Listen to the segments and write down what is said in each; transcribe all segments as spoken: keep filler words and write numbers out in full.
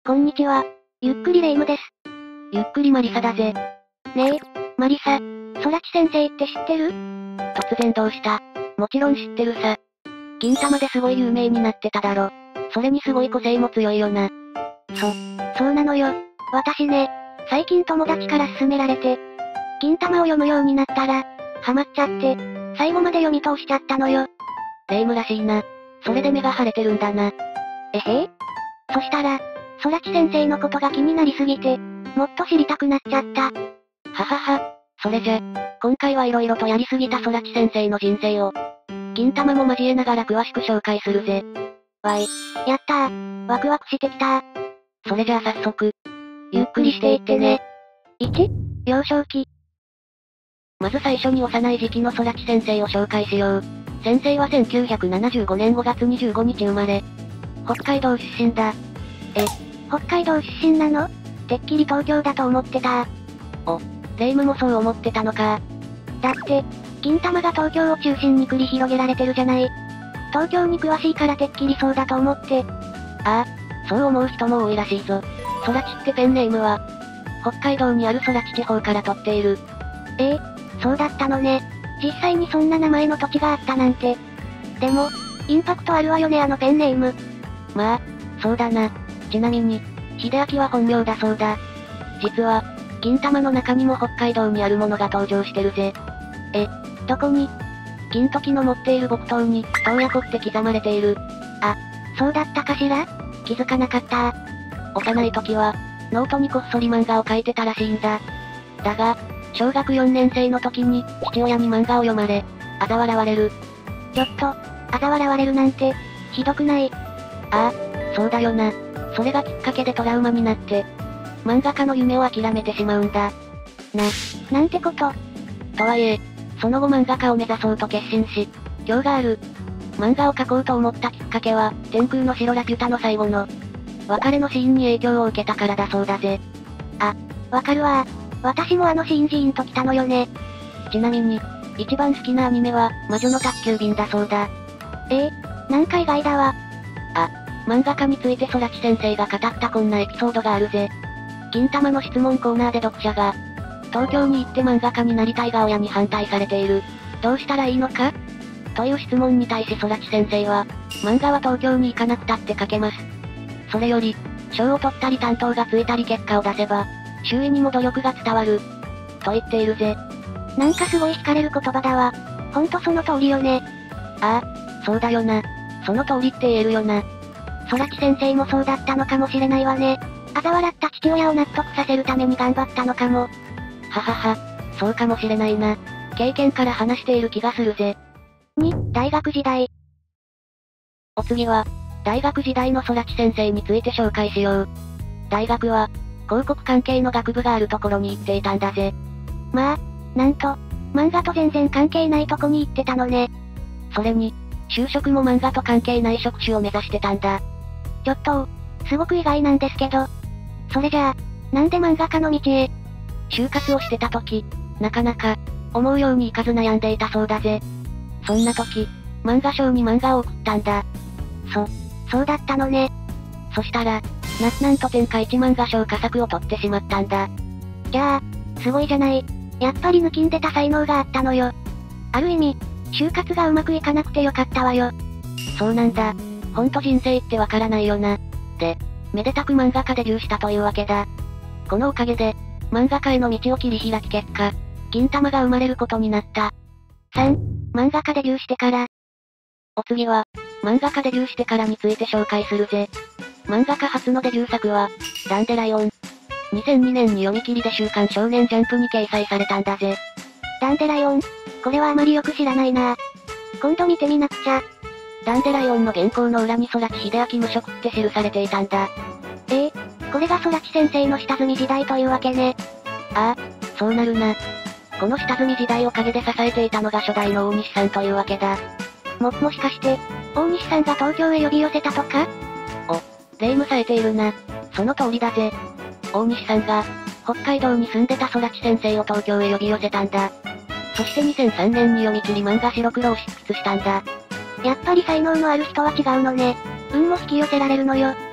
こんにちは。ゆっくりレ夢ムです。 ゆっくりマリサだぜ。 ねえ、マリサ、空知先生って知ってる？ 突然どうした？もちろん知ってるさ。銀玉ですごい有名になってただろ。それにすごい個性も強いよな。 そ、そうなのよ。私ね、最近友達から勧められて、銀玉を読むようになったら、ハマっちゃって、最後まで読み通しちゃったのよ。 レ夢ムらしいな。それで目が腫れてるんだな。 えへ？そしたら、空知先生のことが気になりすぎて、もっと知りたくなっちゃった。ははは。それじゃ、今回は色々とやりすぎた空知先生の人生を、銀玉も交えながら詳しく紹介するぜ。 わい。やったー。ワクワクしてきたー。 それじゃあ早速、ゆっくりしていってね。 いち. 幼少期。 まず最初に幼い時期の空知先生を紹介しよう。先生はせんきゅうひゃくななじゅうごねんごがつにじゅうごにち生まれ。北海道出身だ。 え、北海道出身なの？てっきり東京だと思ってた。 お、レ夢ムもそう思ってたのか。 だって、銀玉が東京を中心に繰り広げられてるじゃない。東京に詳しいからてっきりそうだと思って。 ああ、そう思う人も多いらしいぞ。空知ってペンネームは、北海道にある空知地方から取っている。 ええ、そうだったのね。実際にそんな名前の土地があったなんて。でも、インパクトあるわよねあのペンネーム。 まあ、そうだな。ちなみに、秀明は本名だそうだ。実は、銀玉の中にも北海道にあるものが登場してるぜ。 え、どこに？ 金時の持っている木刀に、洞爺湖って刻まれている。 あ、そうだったかしら？気づかなかった幼い時は、ノートにこっそり漫画を描いてたらしいんだ。だが、小学よねん生の時に、父親に漫画を読まれ、嘲笑われる。 ちょっと、嘲笑われるなんて、ひどくない？ ああ、そうだよな。それがきっかけでトラウマになって、漫画家の夢を諦めてしまうんだ。 な、なんてこと。 とはいえ、その後漫画家を目指そうと決心し、今日がある。漫画を描こうと思ったきっかけは、天空の城ラピュタの最後の、別れのシーンに影響を受けたからだそうだぜ。 あ、わかるわ。私もあのシーンジーンと来たのよね。 ちなみに、一番好きなアニメは、魔女の宅急便だそうだ。 ええ、なんか意外だわ。 あ、漫画家について空知先生が語ったこんなエピソードがあるぜ。銀玉の質問コーナーで読者が、東京に行って漫画家になりたいが親に反対されている。どうしたらいいのか？という質問に対し空知先生は、漫画は東京に行かなくたって書けます。それより、賞を取ったり担当がついたり結果を出せば、周囲にも努力が伝わる。と言っているぜ。 なんかすごい惹かれる言葉だわ。ほんとその通りよね。 ああ、そうだよな。その通りって言えるよな。 空知先生もそうだったのかもしれないわね。嘲笑った父親を納得させるために頑張ったのかも。 ははは、そうかもしれないな。経験から話している気がするぜ。 に、大学時代。 お次は、大学時代の空知先生について紹介しよう。大学は、広告関係の学部があるところに行っていたんだぜ。 まあ、なんと、漫画と全然関係ないとこに行ってたのね。 それに、就職も漫画と関係ない職種を目指してたんだ。 ちょっと、すごく意外なんですけど。それじゃあ、なんで漫画家の道へ？ 就活をしてた時、なかなか、思うようにいかず悩んでいたそうだぜ。そんな時、漫画賞に漫画を送ったんだ。 そ、そうだったのね。 そしたら、な、なんと天下一漫画賞佳作を取ってしまったんだ。 じゃあ、すごいじゃない。やっぱり抜きんでた才能があったのよ。ある意味、就活がうまくいかなくてよかったわよ。 そうなんだ。ほんと人生ってわからないよな。で、めでたく漫画家デビューしたというわけだ。このおかげで、漫画家への道を切り開き結果、銀玉が生まれることになった。 さん、漫画家デビューしてから。 お次は、漫画家デビューしてからについて紹介するぜ。漫画家初のデビュー作は、ダンデライオン。にせんにねんに読み切りで週刊少年ジャンプに掲載されたんだぜ。 ダンデライオン？これはあまりよく知らないな。今度見てみなくちゃ。 ダンデライオンの原稿の裏に空知秀明無職って記されていたんだ。 ええ、これが空知先生の下積み時代というわけね。 ああ、そうなるな。この下積み時代を陰で支えていたのが初代の大西さんというわけだ。 も、もしかして、大西さんが東京へ呼び寄せたとか？ お、霊夢さえているな。その通りだぜ。大西さんが、北海道に住んでた空知先生を東京へ呼び寄せたんだ。そしてにせんさんねんに読み切り漫画白黒を執筆したんだ。 やっぱり才能のある人は違うのね。運も引き寄せられるのよ。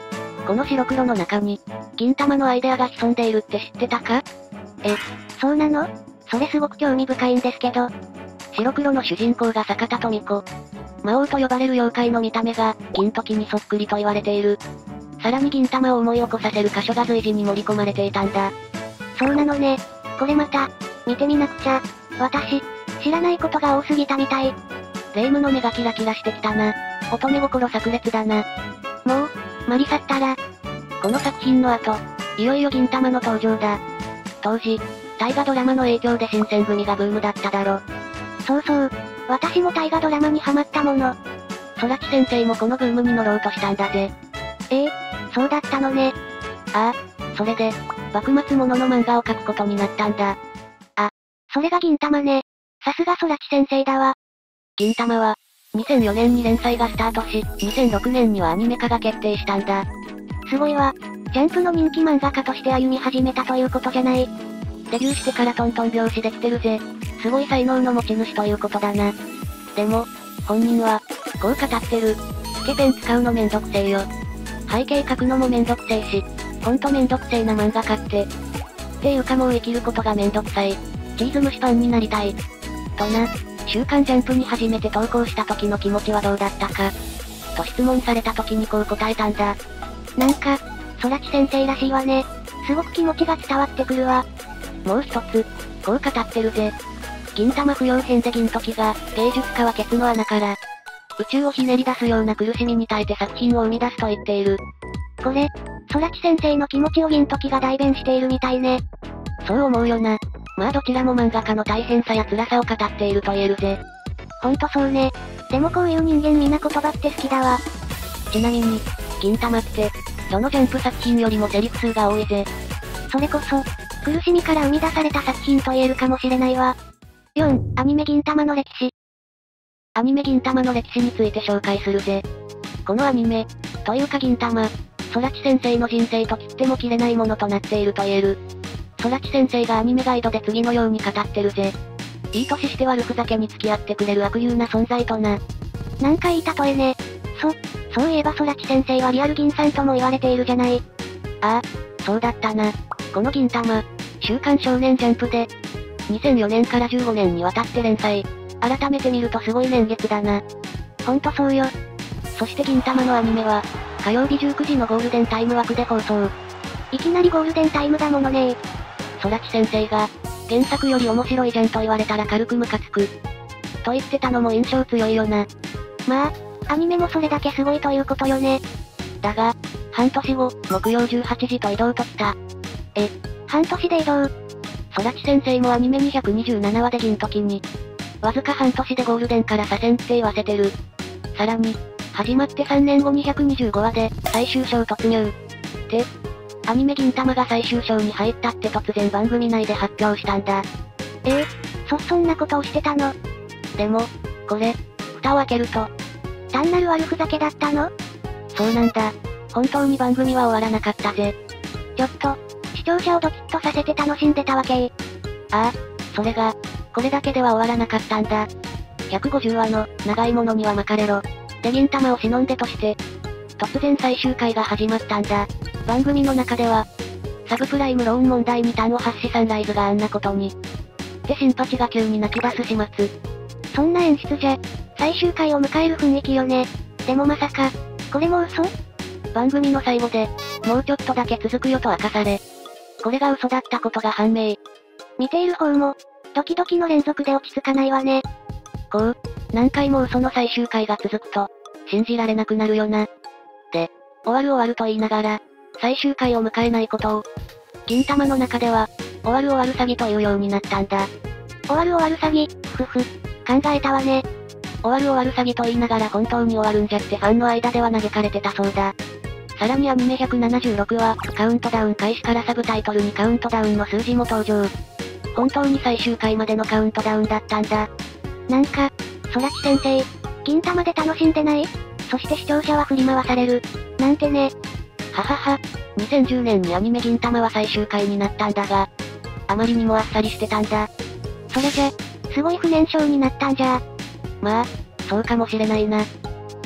この白黒の中に、銀魂のアイデアが潜んでいるって知ってたか？ え、そうなの？それすごく興味深いんですけど。 白黒の主人公が坂田富子。魔王と呼ばれる妖怪の見た目が、銀時にそっくりと言われている。さらに銀魂を思い起こさせる箇所が随時に盛り込まれていたんだ。 そうなのね。これまた、見てみなくちゃ。私、知らないことが多すぎたみたい。 霊夢の目がキラキラしてきたな。乙女心炸裂だな。 もう、マリサったら。 この作品の後、いよいよ銀魂の登場だ。当時、大河ドラマの影響で新選組がブームだっただろ。 そうそう。私も大河ドラマにハマったもの。 空知先生もこのブームに乗ろうとしたんだぜ。 ええ、そうだったのね。 ああ、それで、幕末ものの漫画を描くことになったんだ。 あ、それが銀魂ね。さすが空知先生だわ。 銀魂は、にせんよねんに連載がスタートし、にせんろくねんにはアニメ化が決定したんだ。 すごいわ。ジャンプの人気漫画家として歩み始めたということじゃない。 デビューしてからトントン拍子できてるぜ。すごい才能の持ち主ということだな。でも、本人は、こう語ってる。スケペン使うのめんどくせえよ。背景描くのもめんどくせえし、ほんとめんどくせえな漫画家って。っていうかもう生きることがめんどくさい。チーズ蒸しパンになりたい。とな、週刊ジャンプに初めて投稿した時の気持ちはどうだったか。と質問された時にこう答えたんだ。 なんか、空知先生らしいわね。すごく気持ちが伝わってくるわ。 もう一つ、こう語ってるぜ。銀魂不要編で銀時が、芸術家はケツの穴から、宇宙をひねり出すような苦しみに耐えて作品を生み出すと言っている。 これ、空知先生の気持ちを銀時が代弁しているみたいね。 そう思うよな。まあどちらも漫画家の大変さや辛さを語っていると言えるぜ。 ほんとそうね。でもこういう人間みんな言葉って好きだわ。 ちなみに、銀魂って、どのジャンプ作品よりもセリフ数が多いぜ。 それこそ、苦しみから生み出された作品と言えるかもしれないわ。よん、アニメ銀魂の歴史。 アニメ銀魂の歴史について紹介するぜ。このアニメ、というか銀魂、空知先生の人生と切っても切れないものとなっていると言える。空知先生がアニメガイドで次のように語ってるぜ。いい年して悪ふざけに付き合ってくれる悪友な存在とな。 なんかいい例えね。そ、そういえば空知先生はリアル銀さんとも言われているじゃない。 ああ、そうだったな。この銀魂、週刊少年ジャンプで、にせんよねんからじゅうごねんにわたって連載。改めて見るとすごい年月だな。 ほんとそうよ。 そして銀魂のアニメは、火曜日じゅうくじのゴールデンタイム枠で放送。 いきなりゴールデンタイムだものね。 空知先生が、原作より面白いじゃんと言われたら軽くムカつく。と言ってたのも印象強いよな。 まあ、アニメもそれだけすごいということよね。 だが、半年後、木曜じゅうはちじと移動ときた。 え、半年で移動。 空知先生もアニメにひゃくにじゅうななわで銀時に、わずか半年でゴールデンから左遷って言わせてる。さらに、始まってさんねんごにひゃくにじゅうごわで、最終章突入。で、アニメ銀魂が最終章に入ったって突然番組内で発表したんだ。 ええー、そ、そんなことをしてたの？ でも、これ、蓋を開けると、 単なる悪ふざけだったの？ そうなんだ。本当に番組は終わらなかったぜ。 ちょっと、視聴者をドキッとさせて楽しんでたわけ。 ああ、それが、これだけでは終わらなかったんだ。ひゃくごじゅうわの、長いものには巻かれろ。で銀魂を忍んでとして、突然最終回が始まったんだ。番組の中では、サブプライムローン問題に端を発しサンライズがあんなことに。で新八が急に泣き出す始末。 そんな演出じゃ、最終回を迎える雰囲気よね。でもまさか、これも嘘？ 番組の最後で、もうちょっとだけ続くよと明かされ、これが嘘だったことが判明。 見ている方も、ドキドキの連続で落ち着かないわね。 こう、何回も嘘の最終回が続くと、信じられなくなるよな。で、終わる終わると言いながら、最終回を迎えないことを、銀魂の中では、終わる終わる詐欺というようになったんだ。 終わる終わる詐欺、ふふ、考えたわね。 終わる終わる詐欺と言いながら本当に終わるんじゃってファンの間では嘆かれてたそうだ。さらにアニメひゃくななじゅうろくは、カウントダウン開始からサブタイトルにカウントダウンの数字も登場。本当に最終回までのカウントダウンだったんだ。 なんか、空知先生、銀魂で楽しんでない？そして視聴者は振り回される。なんてね。 ははは、にせんじゅうねんにアニメ銀魂は最終回になったんだが、あまりにもあっさりしてたんだ。 それじゃ、すごい不燃焼になったんじゃ。 まあ、そうかもしれないな。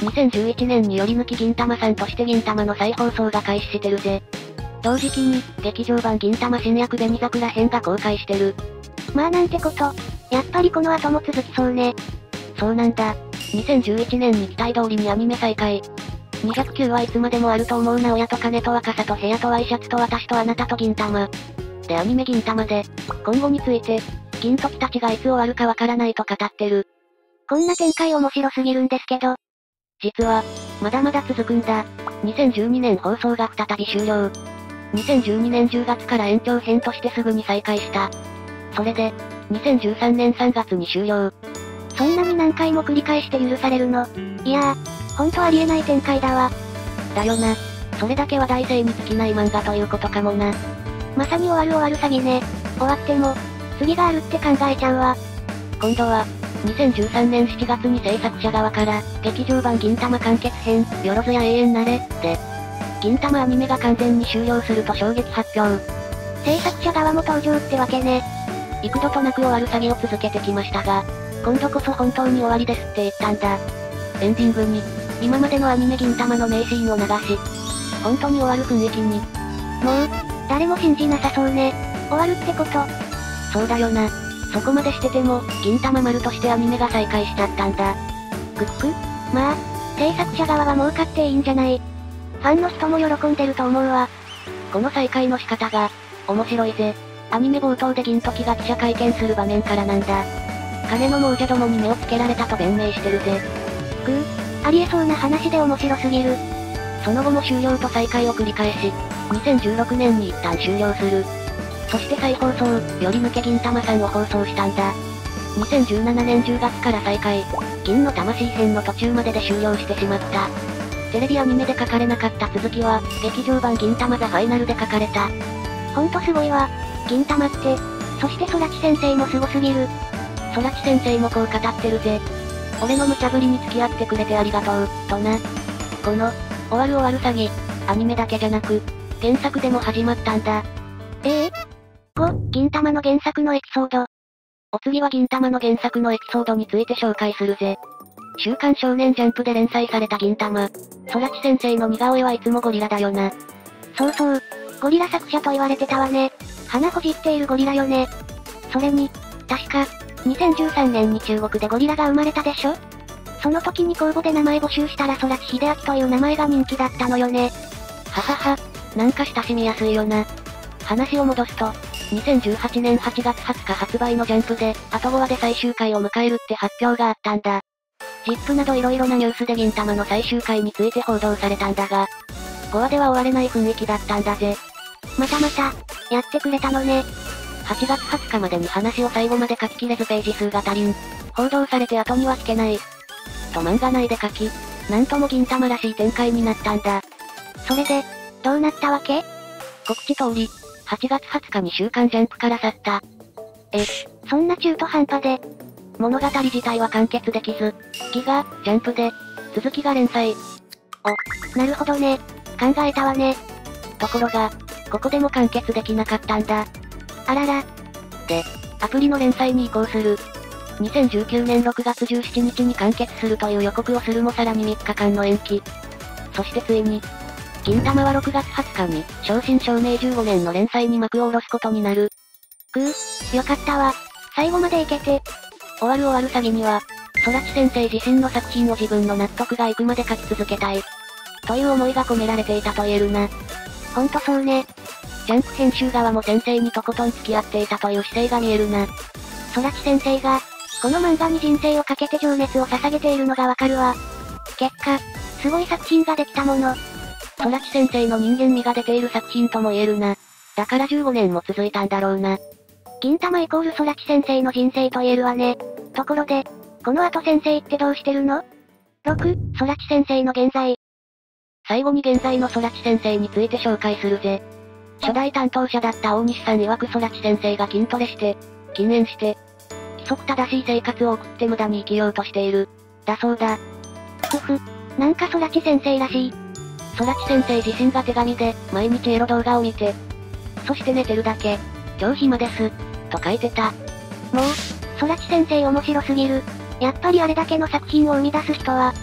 にせんじゅういちねんにより抜き銀魂さんとして銀魂の再放送が開始してるぜ。同時期に、劇場版銀魂新薬紅桜編が公開してる。 まあなんてこと。やっぱりこの後も続きそうね。 そうなんだ。にせんじゅういちねんに期待通りにアニメ再開。にひゃくきゅうはいつまでもあると思うな親と金と若さと部屋とワイシャツと私とあなたと銀魂。でアニメ銀魂で、今後について、銀時たちがいつ終わるかわからないと語ってる。 こんな展開面白すぎるんですけど。 実は、まだまだ続くんだ。にせんじゅうにねん放送が再び終了。にせんじゅうにねんじゅうがつから延長編としてすぐに再開した。それで、にせんじゅうさんねんさんがつに終了。 そんなに何回も繰り返して許されるの。いやー、ほんとありえない展開だわ。 だよな。それだけ話題性に尽きない漫画ということかもな。 まさに終わる終わる詐欺ね。終わっても、次があるって考えちゃうわ。 今度は、にせんじゅうさんねんしちがつに制作者側から、劇場版銀魂完結編、よろずや永遠なれ、で、銀魂アニメが完全に終了すると衝撃発表。 制作者側も登場ってわけね。 幾度となく終わる詐欺を続けてきましたが、今度こそ本当に終わりですって言ったんだ。エンディングに、今までのアニメ銀魂の名シーンを流し、本当に終わる雰囲気に。 もう、誰も信じなさそうね。終わるってこと。 そうだよな。そこまでしてても、銀魂丸としてアニメが再開しちゃったんだ。 くっくまあ、制作者側は儲かっていいんじゃない。ファンの人も喜んでると思うわ。 この再開の仕方が、面白いぜ。アニメ冒頭で銀時が記者会見する場面からなんだ。金の亡者どもに目をつけられたと弁明してるぜ。 くぅ、ありえそうな話で面白すぎる。 その後も終了と再開を繰り返し、にせんじゅうろくねんに一旦終了する。そして再放送、より抜け銀魂さんを放送したんだ。にせんじゅうななねんじゅうがつから再開、銀の魂編の途中までで終了してしまった。テレビアニメで書かれなかった続きは、劇場版銀魂ザファイナルで書かれた。 ほんとすごいわ。銀魂って、そして空知先生もすごすぎる。 空知先生もこう語ってるぜ。俺の無茶ぶりに付き合ってくれてありがとう、とな。この、終わる終わる詐欺、アニメだけじゃなく、原作でも始まったんだ。 ええご、銀魂の原作のエピソード。 お次は銀魂の原作のエピソードについて紹介するぜ。週刊少年ジャンプで連載された銀魂。空知先生の似顔絵はいつもゴリラだよな。 そうそう。ゴリラ作者と言われてたわね。鼻ほじっているゴリラよね。それに、確か、にせんじゅうさんねんに中国でゴリラが生まれたでしょ？その時に公募で名前募集したら空知秀明という名前が人気だったのよね。 ははは、なんか親しみやすいよな。話を戻すと、にせんじゅうはちねんはちがつはつか発売のジャンプで、あとごわで最終回を迎えるって発表があったんだ。ジップなど色々なニュースで銀魂の最終回について報道されたんだが、ごわでは終われない雰囲気だったんだぜ。 またまた、やってくれたのね。 はちがつはつかまでに話を最後まで書ききれずページ数が足りん。報道されて後には引けない。と漫画内で書き、なんとも銀魂らしい展開になったんだ。 それで、どうなったわけ？ 告知通り、はちがつはつかに週刊ジャンプから去った。 え、そんな中途半端で。 物語自体は完結できず、ギガ、ジャンプで、続きが連載。 お、なるほどね。考えたわね。 ところが、ここでも完結できなかったんだ。 あらら。 で、アプリの連載に移行する。にせんじゅうきゅうねんろくがつじゅうしちにちに完結するという予告をするもさらにみっかかんの延期。そしてついに、銀魂はろくがつはつかに、正真正銘じゅうごねんの連載に幕を下ろすことになる。 くぅ、よかったわ。最後までいけて。 終わる終わる詐欺には、空知先生自身の作品を自分の納得がいくまで書き続けたい。という思いが込められていたと言えるな。 ほんとそうね。 ジャンプ編集側も先生にとことん付き合っていたという姿勢が見えるな。 空知先生が、この漫画に人生をかけて情熱を捧げているのがわかるわ。結果、すごい作品ができたもの。 空知先生の人間味が出ている作品とも言えるな。だからじゅうごねんも続いたんだろうな。 銀魂イコール空知先生の人生と言えるわね。ところで、この後先生ってどうしてるの？ ろく、空知先生の現在。 最後に現在の空知先生について紹介するぜ。初代担当者だった大西さん曰く空知先生が筋トレして、禁煙して、規則正しい生活を送って無駄に生きようとしている。だそうだ。 ふふ、なんか空知先生らしい。 空知先生自身が手紙で、毎日エロ動画を見て、そして寝てるだけ。超暇です。と書いてた。 もう、空知先生面白すぎる。やっぱりあれだけの作品を生み出す人は、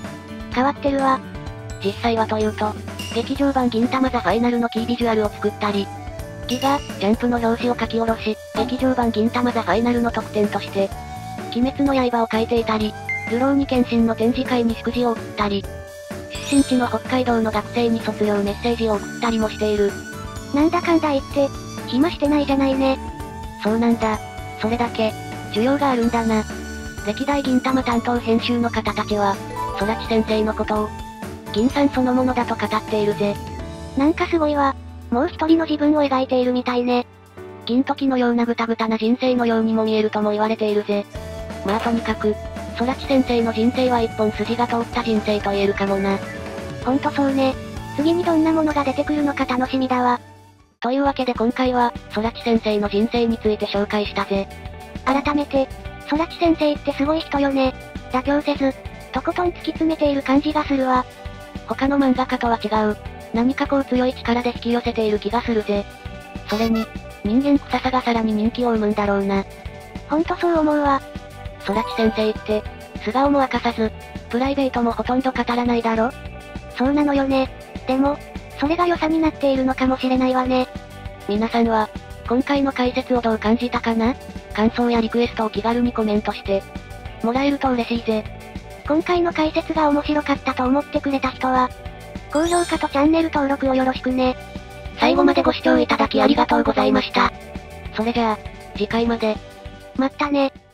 変わってるわ。 実際はというと、劇場版銀魂ザファイナルのキービジュアルを作ったり、ギガ、ジャンプの表紙を書き下ろし、劇場版銀魂ザファイナルの特典として、鬼滅の刃を書いていたり、ルローニケンシンの展示会に祝辞を送ったり、出身地の北海道の学生に卒業メッセージを送ったりもしている。 なんだかんだ言って、暇してないじゃないね。 そうなんだ。それだけ、需要があるんだな。歴代銀魂担当編集の方たちは、空知先生のことを、銀さんそのものだと語っているぜ。 なんかすごいわ。もう一人の自分を描いているみたいね。 銀時のようなぐたぐたな人生のようにも見えるとも言われているぜ。まあとにかく、空知先生の人生は一本筋が通った人生と言えるかもな。 ほんとそうね。次にどんなものが出てくるのか楽しみだわ。 というわけで今回は、空知先生の人生について紹介したぜ。 改めて、空知先生ってすごい人よね。妥協せず、とことん突き詰めている感じがするわ。 他の漫画家とは違う。何かこう強い力で引き寄せている気がするぜ。それに、人間臭さがさらに人気を生むんだろうな。 ほんとそう思うわ。 空知先生って、素顔も明かさず、プライベートもほとんど語らないだろ？ そうなのよね。でも、それが良さになっているのかもしれないわね。 皆さんは、今回の解説をどう感じたかな？感想やリクエストを気軽にコメントして、もらえると嬉しいぜ。 今回の解説が面白かったと思ってくれた人は、高評価とチャンネル登録をよろしくね。 最後までご視聴いただきありがとうございました。それじゃあ、次回まで。 まったね。